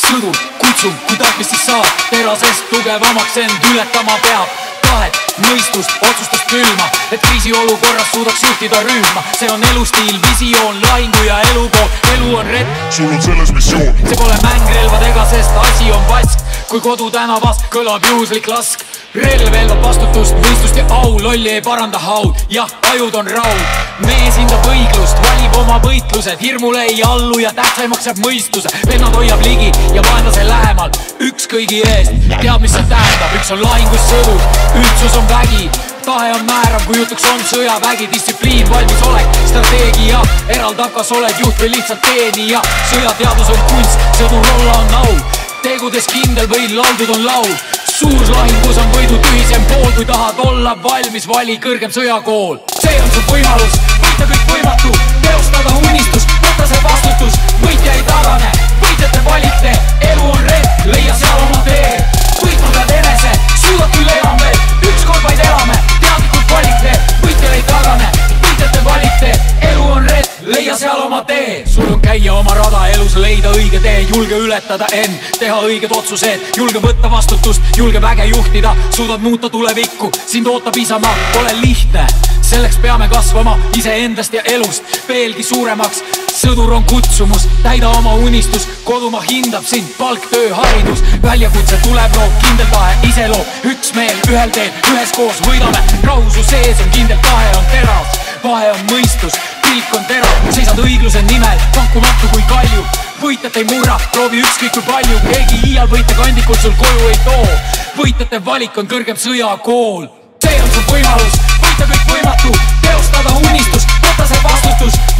sõdur, kutsub, kui tahtmist siis saab, terasest tugevamaks end ületama peab. Tahet, mõistust, otsustust külma, et kriisiolukorras suudaks juhtida rühma. See on elustiil, visioon, lahingu ja elukool. Elu on ret, sul on selles missioon. See pole mängrelvadega, sest asi on vask. Kui kodu tänavas kõlab juhuslik lask, relv eeldab vastutust, mõistust ja au. Lolli ei paranda haud, jah, ajud on raud. Mees hindab õiglust, valib oma võitlused, hirmule ei allu ja tähtsaimaks jääb mõistuse. Vennad hoiab ligi ja vaenlase lähemal, üks kõigi eest, teab mis see tähendab. Üks on lahingus sõdur, ühtsus on vägi, tahe on määrav, kui jutuks on sõjavägi. Distsipliin, valmisolek, strateegia, eraldab kas oled juht või lihtsalt teenija. Sõjateadus on kunst, sõdur olla on au, tegudes kindel või lauldud on laul. Suur lahingus on võidu tühisem pool, kui tahad olla valmis, vali kõrgem sõjakool. See on su võimalus, võita kõik võimatu, teostada unistus, võtta see vastutus. Võitja ei tagane, võitjate valite, elu on red, leia seal oma tee. Võitma pead enese, suudad küll enam veel, ükskord vaid elame, teadlikult valite. Võitja ei tagane, võitjate valite, elu on red, leia seal oma tee. Sul on käia oma rada elus, leida õige tee, julge ületada end, teha õiged otsused, julge võtta vastutust, julge väge juhtida, suudad muuta tulevikku, sind ootab isamaa, pole lihtne. Selleks peame kasvama iseendast ja elust veelgi suuremaks. Sõdur on kutsumus, täida oma unistus, kodumaa hindab sind, palk, töö, haridus. Väljakutse tuleb loob, kindel tahe, ise loob, üksmeel, ühel teel, üheskoos võidame. Rahu su sees on kindel tahe, on teras, vahe on mõistus, pilk on terav. Seisad õigluse nimel, vankumatu kui kalju, võitjat ei murra, proovi ükskõik kui palju. Keegi iial võitja kandikul sul koju ei too, võitjate valik on kõrgem sõjakool. See on su võimalus, võita kõik võimatu, teostada unistus, võtta see vastutus.